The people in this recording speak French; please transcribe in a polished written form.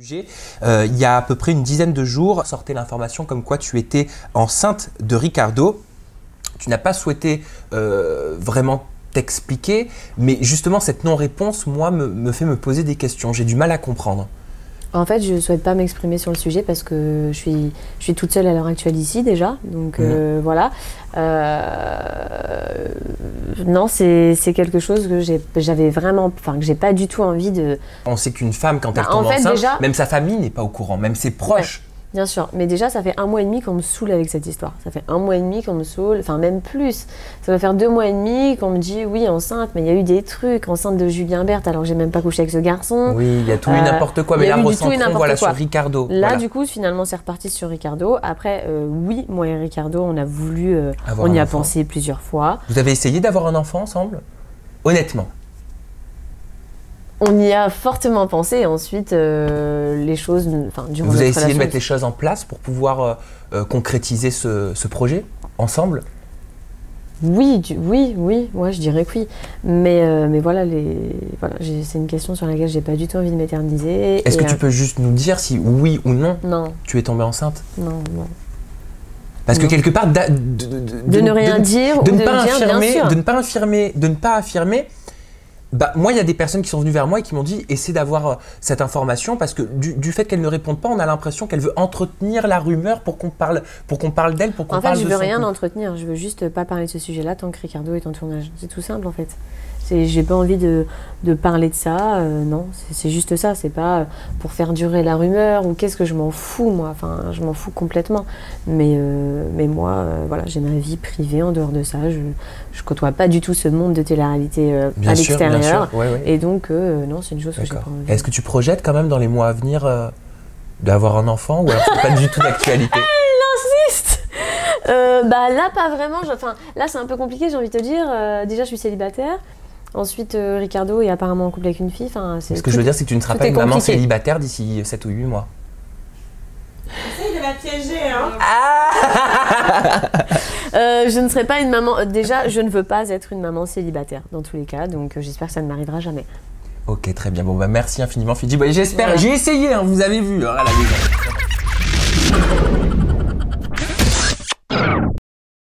sujet. Il y a à peu près une dizaine de jours, sortait l'information comme quoi tu étais enceinte de Ricardo. Tu n'as pas souhaité vraiment t'expliquer, mais justement cette non-réponse, moi, me fait me poser des questions. J'ai du mal à comprendre. En fait, je ne souhaite pas m'exprimer sur le sujet parce que je suis toute seule à l'heure actuelle ici déjà. Donc voilà. Non, c'est quelque chose que j'avais vraiment, que j'ai pas du tout envie de. On sait qu'une femme, quand elle tombe enceinte, déjà, même sa famille n'est pas au courant, même ses proches. Ouais. Bien sûr, mais déjà ça fait 1 mois et demi qu'on me saoule avec cette histoire. Ça fait 1 mois et demi qu'on me saoule, enfin même plus. Ça va faire 2 mois et demi qu'on me dit oui enceinte, mais il y a eu des trucs, enceinte de Julien Berthe alors que j'ai même pas couché avec ce garçon. Oui, il y a tout eu n'importe quoi, mais là recentrons voilà sur Ricardo. Là du coup finalement c'est reparti sur Ricardo. Après oui, moi et Ricardo on a voulu, on y a pensé plusieurs fois. Vous avez essayé d'avoir un enfant ensemble? Honnêtement? On y a fortement pensé et ensuite les choses, durant vous avez essayé de mettre les choses en place pour pouvoir concrétiser ce projet ensemble? Oui, ouais, je dirais que oui. Mais voilà, c'est une question sur laquelle j'ai pas du tout envie de m'éterniser. Est-ce que tu peux juste nous dire si oui ou non, non. Tu es tombée enceinte? Non, non. Parce que quelque part, de ne rien dire ou de dire bien sûr. De ne pas affirmer. Bah, moi, il y a des personnes qui sont venues vers moi et qui m'ont dit essaie d'avoir cette information parce que du fait qu'elle ne réponde pas, on a l'impression qu'elle veut entretenir la rumeur pour qu'on parle d'elle, pour qu'on parle de son couple. En fait, je veux rien entretenir, je veux juste pas parler de ce sujet-là tant que Ricardo est en tournage. C'est tout simple en fait. J'ai pas envie de parler de ça, non, c'est juste ça, c'est pas pour faire durer la rumeur ou qu'est-ce que je m'en fous moi, enfin je m'en fous complètement. Mais moi, voilà, j'ai ma vie privée en dehors de ça, je côtoie pas du tout ce monde de télé-réalité à l'extérieur. Ouais. Et donc, non, c'est une chose que j'ai pas envie. Est-ce que tu projettes quand même dans les mois à venir d'avoir un enfant ou alors c'est pas du tout d'actualité? Elle insiste. Là, pas vraiment. Là, c'est un peu compliqué, j'ai envie de te dire. Déjà, je suis célibataire. Ensuite, Ricardo est apparemment en couple avec une fille. Ce que je veux dire, c'est que tu ne seras pas une maman célibataire d'ici 7 ou 8 mois. Essaye de la piéger, hein. Je ne serai pas une maman. Déjà, je ne veux pas être une maman célibataire dans tous les cas, donc j'espère que ça ne m'arrivera jamais. Ok, très bien. Bon, bah merci infiniment, Fidji. J'espère. J'ai essayé, hein, vous avez vu. Hein,